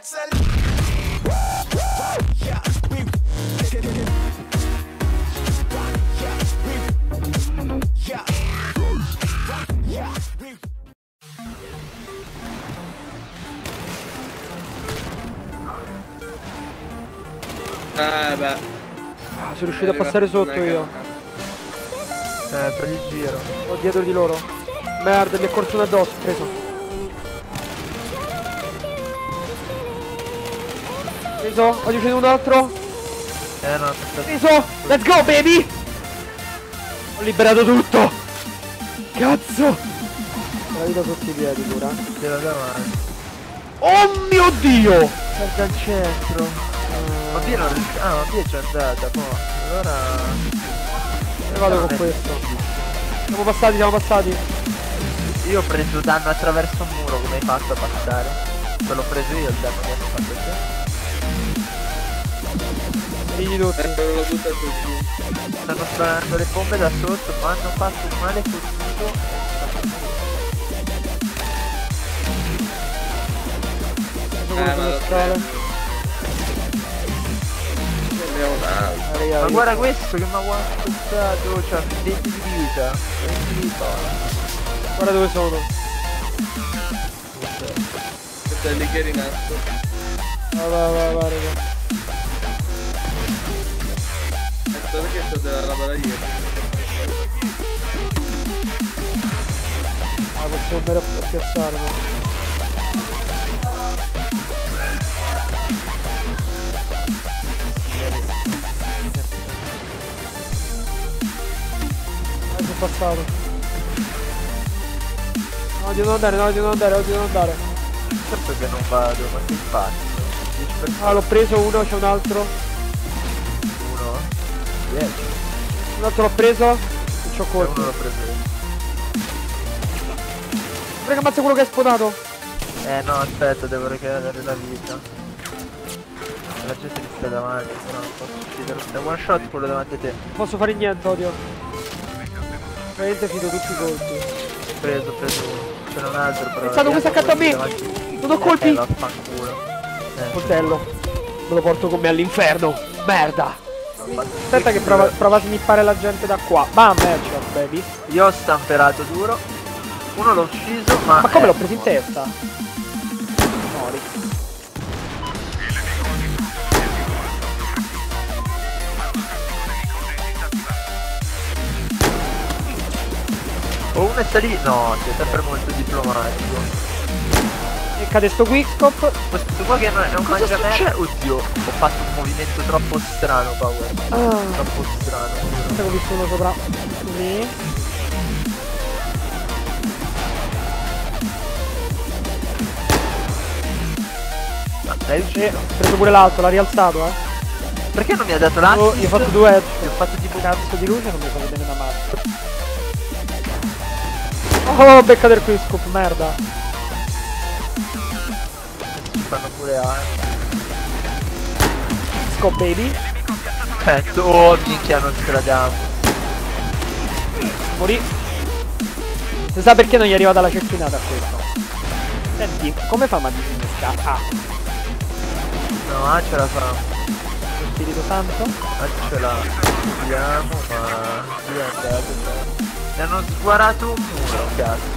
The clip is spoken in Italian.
Beh. Sono riuscito a passare sotto io. Per il giro. Ho dietro di loro. Merda, mi è corso uno addosso, preso. Preso, ho ucciso un altro. No, aspetta. Preso, let's go baby. Ho liberato tutto. Cazzo. La vita sotto i piedi pure. Tira davanti. Oh mio Dio. Guarda al centro. Ma Pia non riesce. Ah, ma Pia c'è andata, poi. Allora. Ne vado con questo. Siamo passati. Io ho preso danno attraverso un muro, come hai fatto a passare? Me l'ho preso io il danno che hai fatto te. Rigli tutti. L'ho buttato giù. Stanno sparando le bombe da sotto, ma hanno fatto un male così. Ma lo scale. Ma guarda questo che mi ha guardato, cioè 20 di vita. 20 di vita. Guarda dove sono. Questo è lì che è rimasto. Va, raga. Aspetta che c'ho della roba da ieri. Posso andare a piazzarlo. Sono passato. No, di non andare. Certo che non vado, ma che faccio? Ah, l'ho preso uno, c'è un altro. Uno? 10. Un altro l'ho preso. Non c'ho colpi. Uno l'ho preso io. Prega, ammazza quello che hai spawnato. No, aspetta, devo recuperare la vita. La gente mi sta davanti, no, non posso uccidere. È one shot quello davanti a te. Non posso fare niente, odio. Veramente fido tutti i colpi. Preso uno. C'era un altro però. È stato questo accanto a me! Non ho colpi! Vaffanculo. Coltello. Me lo porto con me all'inferno. Merda. Aspetta che prova a snippare la gente da qua. Bam, headshot, baby. Io ho stamperato duro. Uno l'ho ucciso, ma come l'ho preso in testa? Mori. uno è salito. No, sei sempre molto diplomatico. E cade sto quickscope. Questo qua che è un mangiamerda. Oddio, ho fatto un movimento troppo strano, Power. Troppo strano. Aspetta che ho visto uno sopra lì. L'hai ucciso? Ho preso pure l'altro, l'ha rialzato, Perché non mi ha dato l'assist? Io ho fatto 2 headshot. Ho fatto tipo cazzo di luce, non mi fa vedere una mazza. Oh, becca del quickscope, merda. ci fanno pure A. Scope baby. Perfetto, oh minchia, non ce la diamo. Morì. Si sa perché non gli è arrivata la cecchinata a questo. Senti, come fa ma disinnesca? Ah. No, A ce la fa. Lo Spirito Santo. A ce la vediamo, ma... Mi hanno sguarato un muro, cazzo.